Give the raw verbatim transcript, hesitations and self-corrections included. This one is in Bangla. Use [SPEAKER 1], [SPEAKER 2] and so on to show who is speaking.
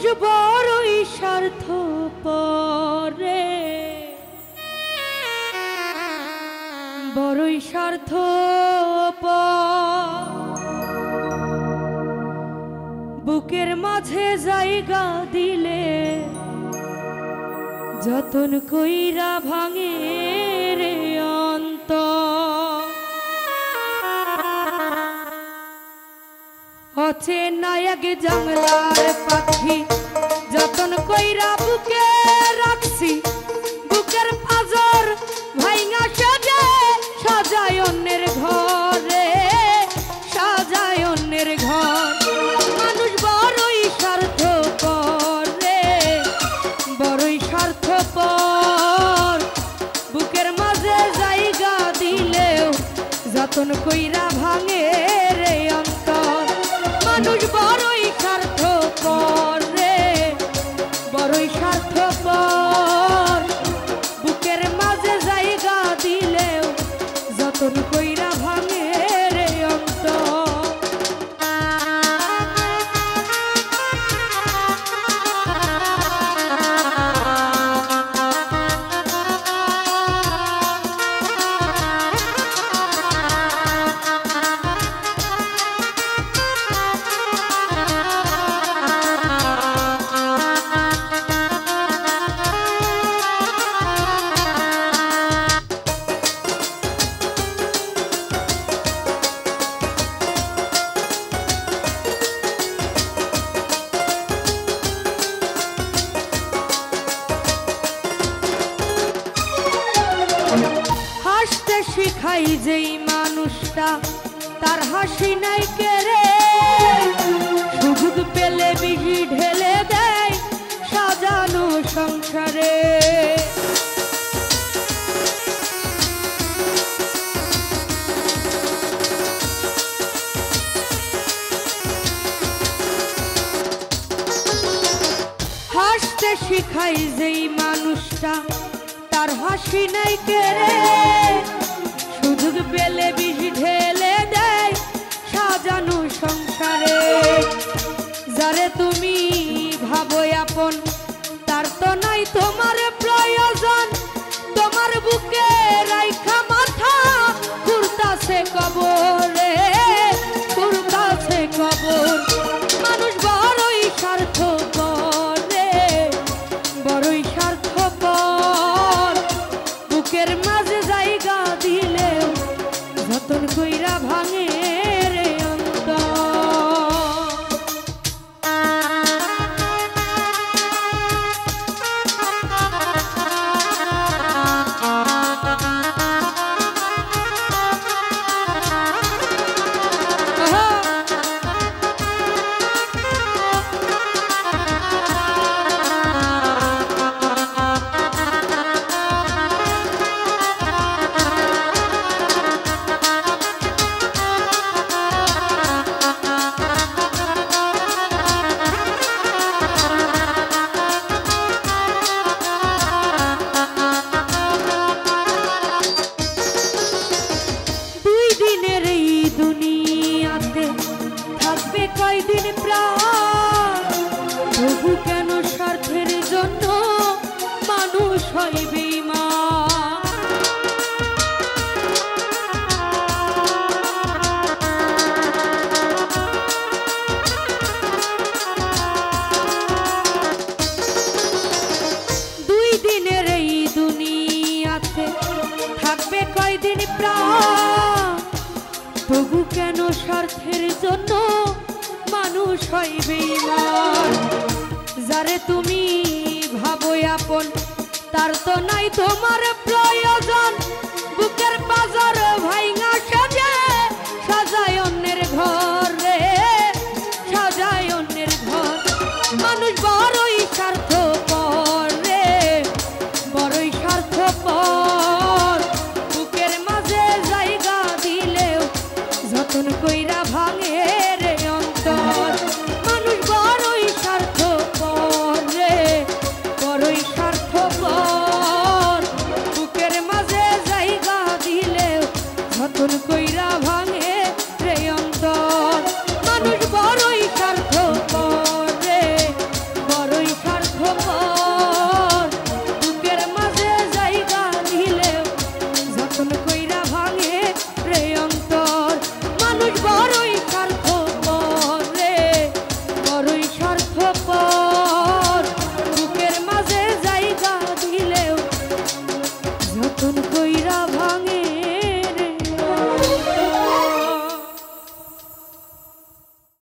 [SPEAKER 1] মানুষ বড়ই স্বার্থপর রে, বড়ই স্বার্থপর। বুকের মাঝে জায়গা দিলে যতন কইরা ভাঙে রে অন্তর। অচেনা এক জঙ্গলার পাখি যতন কইরা বুকে রাখছি, বুকের পাজর ভাইঙা সাজে সাজায় অন্যের ঘরে, সাজায় অন্যের ঘর। মানুষ বড়ই স্বার্থপর রে, বড়ই স্বার্থপর। বুকের মাঝে জায়গা দিলেও যতন কইরা ভাঙে রে অন্তর। মানুষ বড়ই স্বার্থপর রে, বড়ই স্বার্থপর। বুকের মাঝে জায়গা দিলেও যতন কইরা ভাঙে রে অন্তর। হাসতে শিখাই যেই মানুষটা তার হাসি নাই কেড়ে, সুযোগ পেলে বিহি ঢেলে দেয় সাজানো সংসারে। হাসতে শিখাই যেই মানুষটা তার হাসি নাই কেড়ে, সুযোগ পেলে বিহি ঢেলে দেয় সাজানো সংসারে। যারে তুমি ভাবো আপন তার তো নাই তোমার প্রয়োজন, তোমার বুকে রাইখা মাথা ঘুরতাছে কবরে, ঘুরতাছে কবর। মানুষ বড়ই স্বার্থপর রে, বড়ই স্বার্থপর। বুকের মাঝে জায়গা দিলেও যতন কইরা ভাঙে রে অন্তর। কয়দিন প্রাণ তবু কেন স্বার্থের জন্য মানুষ হয় বেঈমান। দুই দিনের এই দুনিয়াতে থাকবে কয়দিন প্রাণ তবু কেন স্বার্থের জন্য মানুষ হয় বেঈমান। যারে তুমি ভাবো আপন তার তো নাই তোমার প্রয়োজন, বুকের বাজার ভাইঙা সাজে সাজায় অন্যের ঘর রে, সাজায় অন্যের ঘর। মানুষ বড়ই স্বার্থপর রে, বড়ই স্বার্থপর। বুকের মাঝে জায়গা দিলেও যতন কইরা ভাঙে রে অন্তর। মানুষ বড়ই স্বার্থপর রে, বড়ই স্বার্থপর। বুকের মাঝে জায়গা দিলেও যতন খুন কইরা